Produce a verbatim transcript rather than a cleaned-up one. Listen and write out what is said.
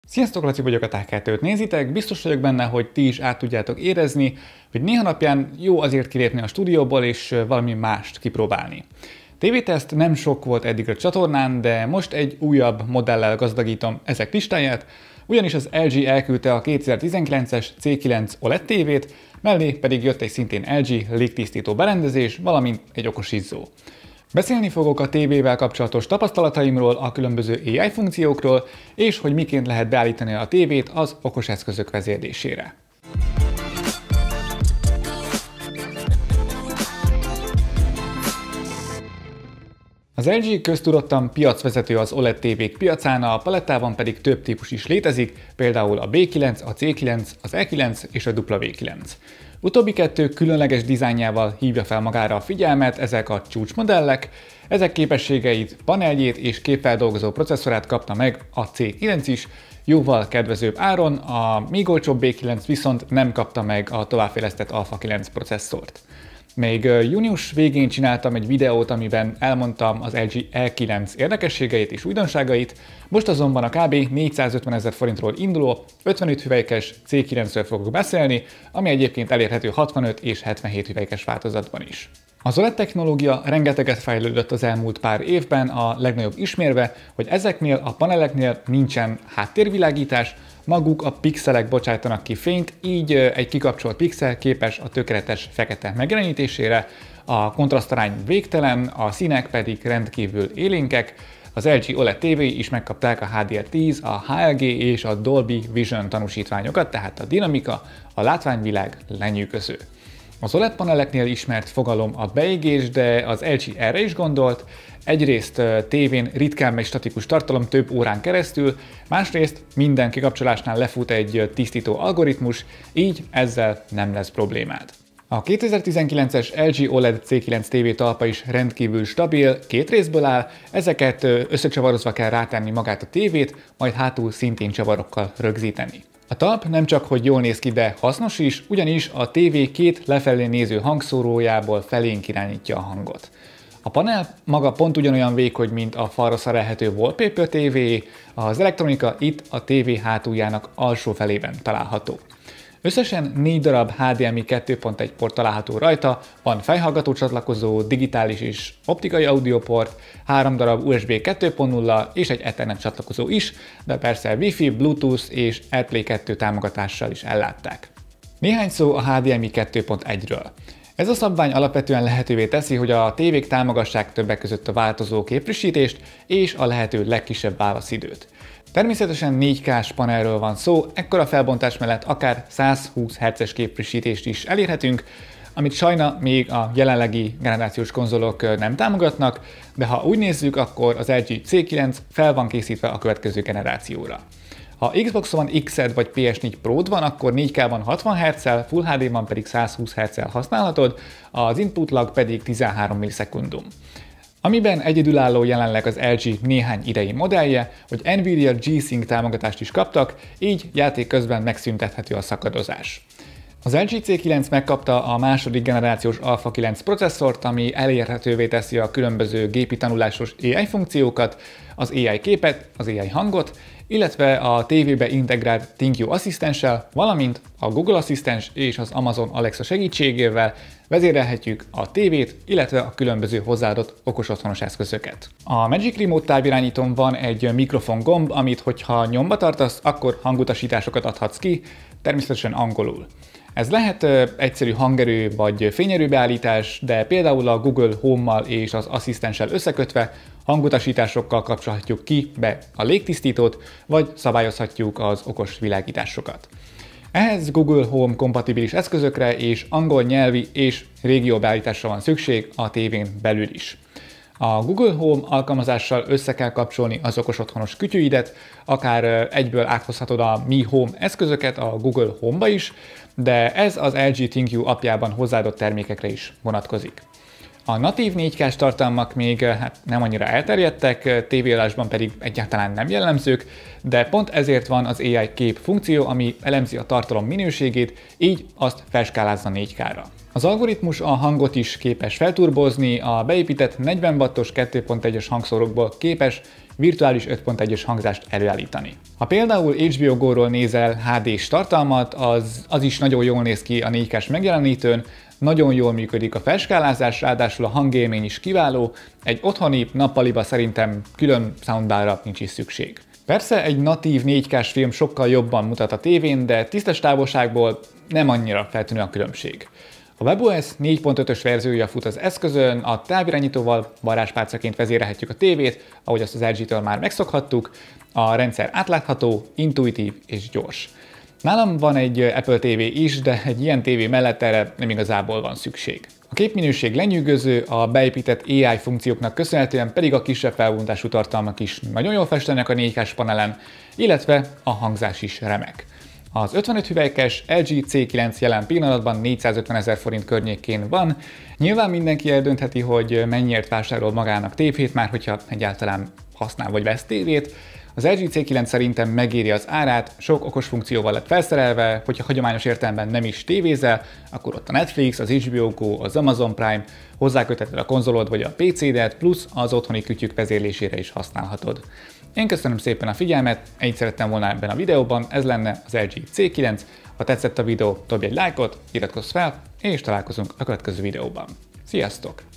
Sziasztok, Laci vagyok, a Tech kettőt nézitek, biztos vagyok benne, hogy ti is át tudjátok érezni, hogy néha napján jó azért kilépni a stúdióból és valami mást kipróbálni. tévéteszt nem sok volt eddig a csatornán, de most egy újabb modellel gazdagítom ezek listáját, ugyanis az el gé elküldte a kétezer-tizenkilences cé kilenc o led tévét, mellé pedig jött egy szintén el gé légtisztító berendezés, valamint egy okos izzó. Beszélni fogok a tévével kapcsolatos tapasztalataimról, a különböző á i funkciókról, és hogy miként lehet beállítani a tévét az okos eszközök vezérlésére. Az el gé köztudottan piacvezető az o led tévék piacán, a palettában pedig több típus is létezik, például a bé kilenc, a cé kilenc, az e kilenc és a dupla vé kilenc. Utóbbi kettő különleges dizájnjával hívja fel magára a figyelmet, ezek a csúcsmodellek, ezek képességeit, paneljét és képfeldolgozó processzorát kapta meg a cé kilenc is, jóval kedvezőbb áron, a még olcsóbb bé kilenc viszont nem kapta meg a továbbfejlesztett Alpha kilenc processzort. Még június végén csináltam egy videót, amiben elmondtam az el gé e kilenc érdekességeit és újdonságait, most azonban a kb. négyszázötvenezer forintról induló ötvenöt hüvelykes cé kilencről fogok beszélni, ami egyébként elérhető hatvanöt és hetvenhét hüvelykes változatban is. Az o led technológia rengeteget fejlődött az elmúlt pár évben, a legnagyobb ismérve, hogy ezeknél a paneleknél nincsen háttérvilágítás, maguk a pixelek bocsájtanak ki fényt, így egy kikapcsolt pixel képes a tökéletes fekete megjelenítésére, a kontrasztarány végtelen, a színek pedig rendkívül élénkek. Az el gé o led tévéi is megkapták a há dé er tíz, a há el gé és a Dolby Vision tanúsítványokat, tehát a dinamika, a látványvilág lenyűgöző. Az o led paneleknél ismert fogalom a beégés, de az el gé erre is gondolt. Egyrészt tévén ritkán megy statikus tartalom több órán keresztül, másrészt minden kikapcsolásnál lefut egy tisztító algoritmus, így ezzel nem lesz problémád. A kétezer-tizenkilences el gé o led cé kilenc tévé talpa is rendkívül stabil, két részből áll, ezeket összecsavarozva kell rátenni magát a tévét, majd hátul szintén csavarokkal rögzíteni. A talp nem csak hogy jól néz ki, de hasznos is, ugyanis a tévé két lefelé néző hangszórójából felénk irányítja a hangot. A panel maga pont ugyanolyan vékony, mint a falra szerelhető Wallpaper tévé, az elektronika itt a tévé hátuljának alsó felében található. Összesen négy darab há dé em i kettő pont egy port található rajta, van fejhallgató csatlakozó, digitális és optikai audioport, három darab u es bé kettő pont nulla és egy Ethernet csatlakozó is, de persze Wi-Fi, Bluetooth és AirPlay kettő támogatással is ellátták. Néhány szó a há dé em i kettő pont egyről. Ez a szabvány alapvetően lehetővé teszi, hogy a tévék támogassák többek között a változó képfrissítést és a lehető legkisebb válaszidőt. Természetesen négy kás panelről van szó, ekkora felbontás mellett akár százhúsz hertzes képfrissítést is elérhetünk, amit sajna még a jelenlegi generációs konzolok nem támogatnak, de ha úgy nézzük, akkor az el gé cé kilenc fel van készítve a következő generációra. Ha Xbox One X-ed vagy pé es négy Pro-d van, akkor négy ká-ban hatvan hertzel, Full há dé-ban pedig százhúsz hertzel használhatod, az input lag pedig tizenhárom millisekundum. Amiben egyedülálló jelenleg az el gé néhány idei modellje, hogy Nvidia G-Sync támogatást is kaptak, így játék közben megszüntethető a szakadozás. Az el gé cé kilenc megkapta a második generációs Alpha kilenc processzort, ami elérhetővé teszi a különböző gépi tanulásos á i funkciókat, az á i képet, az á i hangot, illetve a tévébe integrált ThinQ asszisztenssel, valamint a Google asszisztens és az Amazon Alexa segítségével vezérelhetjük a tévét, illetve a különböző hozzáadott okos otthonos eszközöket. A Magic Remote távirányítón van egy mikrofon gomb, amit hogyha nyomba tartasz, akkor hangutasításokat adhatsz ki, természetesen angolul. Ez lehet egyszerű hangerő vagy fényerőbeállítás, de például a Google Home-mal és az asszisztenssel összekötve hangutasításokkal kapcsolhatjuk ki be a légtisztítót, vagy szabályozhatjuk az okos világításokat. Ehhez Google Home kompatibilis eszközökre és angol nyelvi és régióbeállításra van szükség a tévén belül is. A Google Home alkalmazással össze kell kapcsolni az okos otthonos kütyüidet, akár egyből áthozhatod a Mi Home eszközöket a Google Home-ba is, de ez az el gé ThinQ appjában hozzáadott termékekre is vonatkozik. A natív négy kás tartalmak még hát nem annyira elterjedtek, tévéadásban pedig egyáltalán nem jellemzők, de pont ezért van az á i kép funkció, ami elemzi a tartalom minőségét, így azt felskálázza négy ká-ra. Az algoritmus a hangot is képes felturbozni, a beépített negyven wattos kettő pont egyes hangszórókból képes virtuális öt pont egyes hangzást előállítani. Ha például há bé o Go-ról nézel há dés tartalmat, az, az is nagyon jól néz ki a négy kás megjelenítőn, nagyon jól működik a felskálázás, ráadásul a hangélmény is kiváló, egy otthoni nappaliba szerintem külön soundbarra nincs is szükség. Persze egy natív négy kás film sokkal jobban mutat a tévén, de tisztes távolságból nem annyira feltűnő a különbség. A webOS négy pont ötös verziója fut az eszközön, a távirányítóval varázspálcaként vezérelhetjük a tévét, ahogy azt az el gé-től már megszokhattuk, a rendszer átlátható, intuitív és gyors. Nálam van egy Apple té vé is, de egy ilyen tévé mellett erre nem igazából van szükség. A képminőség lenyűgöző, a beépített á i funkcióknak köszönhetően pedig a kisebb felbontású tartalmak is nagyon jól festenek a négy kás panelen, illetve a hangzás is remek. Az ötvenöt hüvelykes el gé cé kilenc jelen pillanatban négyszázötvenezer forint környékén van. Nyilván mindenki eldöntheti, hogy mennyiért vásárol magának tévét, már hogyha egyáltalán használ vagy vesz tévét. Az el gé cé kilenc szerintem megéri az árát, sok okos funkcióval lett felszerelve, hogyha hagyományos értelemben nem is tévézel, akkor ott a Netflix, az há bé o Go, az Amazon Prime, hozzákötheted a konzolod vagy a pé cédet, plusz az otthoni kütyük vezérlésére is használhatod. Én köszönöm szépen a figyelmet, ennyit szerettem volna ebben a videóban, ez lenne az el gé cé kilenc. Ha tetszett a videó, dobj egy lájkot, iratkozz fel, és találkozunk a következő videóban. Sziasztok!